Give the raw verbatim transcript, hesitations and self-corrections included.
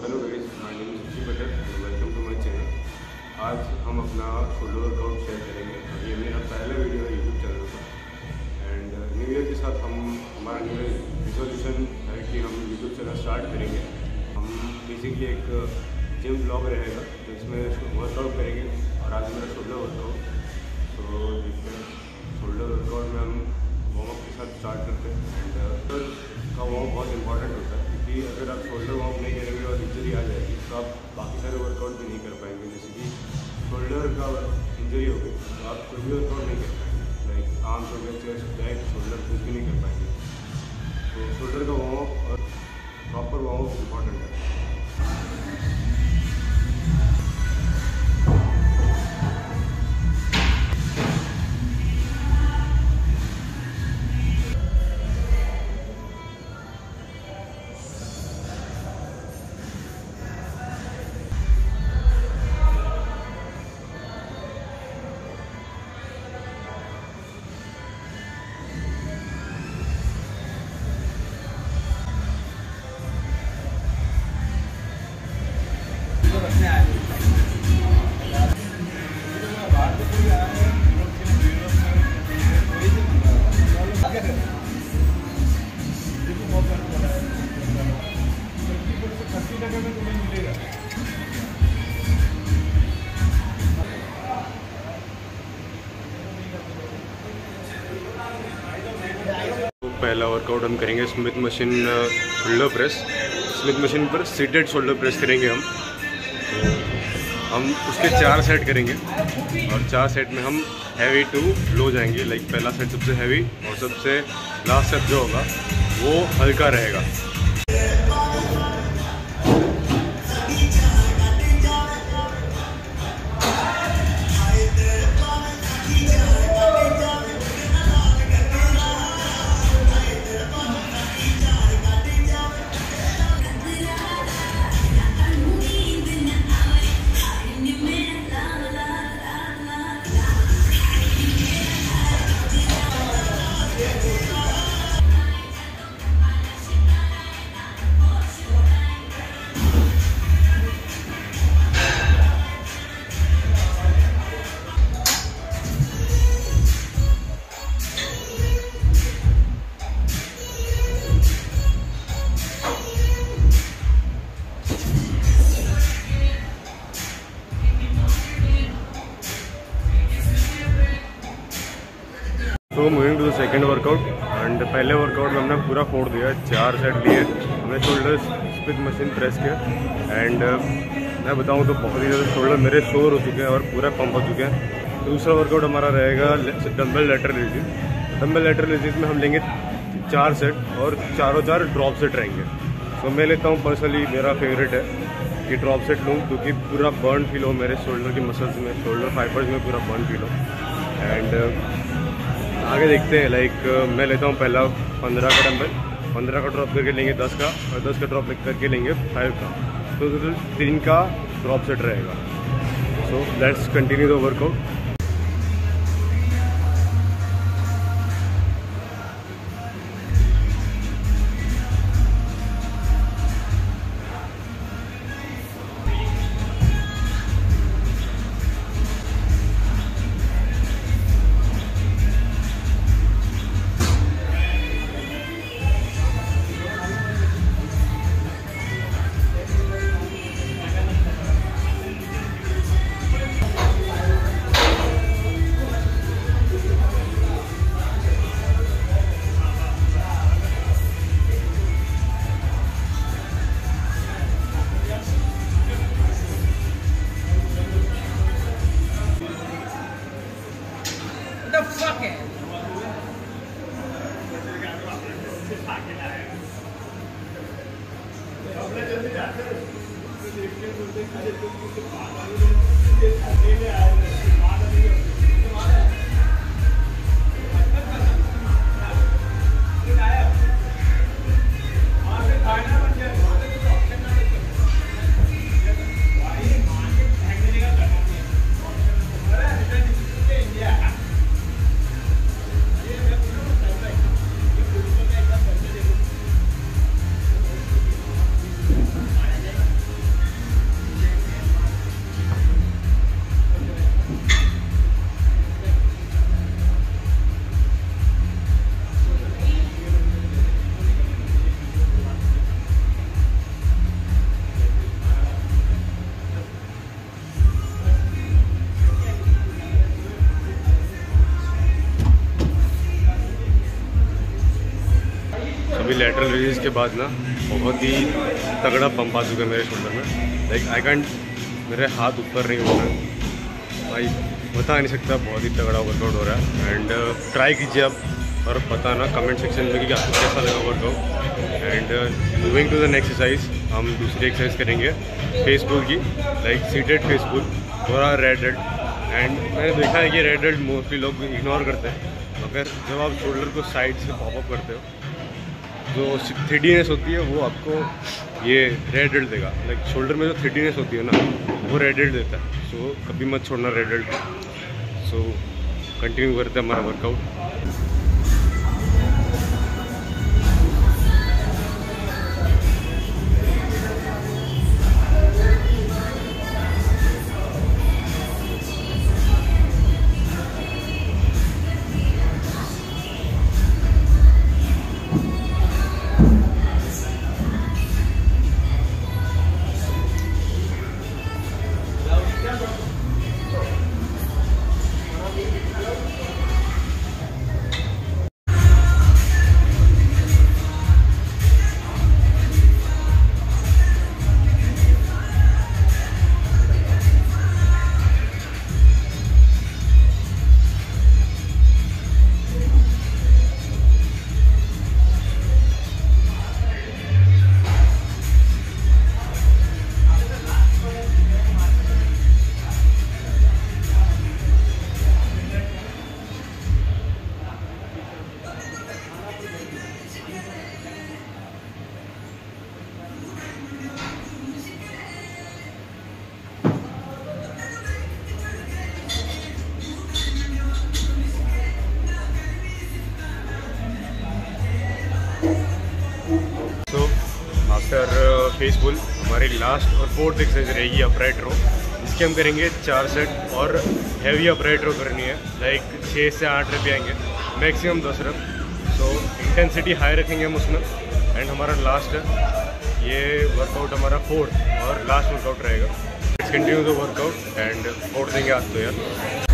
Hello guys, my name is Rishi Bhatt and welcome to my channel. आज हम अपना shoulder workout share करेंगे। ये मेरा पहला वीडियो है यूट्यूब चैनल पर एंड न्यू ईयर के साथ हम हमारा न्यू ईयर रिजोल्यूशन है कि हम यूट्यूब चैनल स्टार्ट करेंगे। हम बेसिकली एक जिम ब्लॉग रहेगा तो इसमें वर्कआउट करेंगे और आज मेरा शोल्डर वर्कआउट। तो देखते हैं शोल्डर वर्कआउट में हम वार्म अप के साथ स्टार्ट करते हैं एंड शोल्डर का वार्म बहुत इंपॉर्टेंट होता है क्योंकि अगर आप शोल्डर वार्म नहीं करेंगे और इंजरी आ जाएगी तो आप बाकी सारे वर्कआउट भी नहीं कर पाएंगे। जैसे कि शोल्डर का इंजरी हो गई तो आप कोई भी वर्कआउट नहीं कर पाएंगे, लाइक आर्म्स हो गए, चेस्ट, बैक, शोल्डर कुछ भी नहीं कर पाएंगे। तो शोल्डर का वार्म अप और प्रॉपर वार्म अप इम्पॉर्टेंट है। पहला वर्कआउट हम करेंगे Smith machine shoulder press. Smith machine पर सीटेड शोल्डर प्रेस करेंगे हम। तो हम उसके चार सेट करेंगे और चार सेट में हम हैवी टू लो जाएंगे। लाइक पहला सेट सबसे हैवी और सबसे लास्ट सेट जो होगा वो हल्का रहेगा। तो moving to the second workout and पहले वर्कआउट में हमने पूरा फोड़ दिया, चार सेट लिए, हमने शोल्डर स्मिथ मशीन प्रेस किया एंड मैं बताऊं तो बहुत ही ज़्यादा शोल्डर मेरे शोर हो चुके हैं और पूरा पंप हो चुके हैं। दूसरा वर्कआउट हमारा रहेगा dumbbell lateral release. Dumbbell lateral release में हम लेंगे चार सेट और चारों चार ड्रॉप सेट रहेंगे। तो मैं लेता हूँ पर्सनली, मेरा फेवरेट है कि ड्रॉप सेट लूँ क्योंकि पूरा बर्न फील हो मेरे शोल्डर की मसल्स में, शोल्डर फाइबर्स में पूरा बर्न फील हो। एंड आगे देखते हैं। लाइक मैं लेता हूँ पहला पंद्रह का डंबल, पंद्रह का ड्रॉप करके लेंगे दस का और दस का ड्रॉप करके लेंगे फाइव का। तो टोटल तीन का ड्रॉप सेट रहेगा। So let's continue the workout. अभी लेटरल रिलीज के बाद ना बहुत ही तगड़ा पंप आ चुका है मेरे शोल्डर में। लाइक आई कैंट, मेरे हाथ ऊपर नहीं हो रहे भाई, बता नहीं सकता, बहुत ही तगड़ा वर्कआउट हो रहा है। एंड ट्राई कीजिए आप और बताना कमेंट सेक्शन में कि आपको कैसा लगा workout. And moving to the next exercise, हम दूसरी एक्सरसाइज करेंगे फेस पुल की, लाइक सीटेड फेस पुल, थोड़ा रेड रेड। एंड मैंने देखा है कि रेड रेड मोस्टली लोग इग्नोर करते हैं, मगर जब आप शोल्डर को साइड से पॉपअप करते हो जो थ्रीडीनेस होती है वो आपको ये रेड रेड देगा। लाइक शोल्डर में जो थ्रीडीनेस होती है ना वो रेड रेड देता है। सो so, कभी मत छोड़ना रेड रेड। सो कंटिन्यू करते हैं हमारा वर्कआउट। आफ्टर फेस पुल हमारी लास्ट और फोर्थ एक्सरसाइज रहेगी अपराइट रो। इसके हम करेंगे चार सेट और हैवी अपराइट रो करनी है। लाइक छः से आठ रप आएंगे, मैक्सिमम दस रप। सो इंटेंसिटी हाई रखेंगे हम उसमें। एंड हमारा लास्ट है ये वर्कआउट, हमारा फोर्थ और लास्ट वर्कआउट रहेगा। Let's continue the workout and फोड़ देंगे आज तो यार।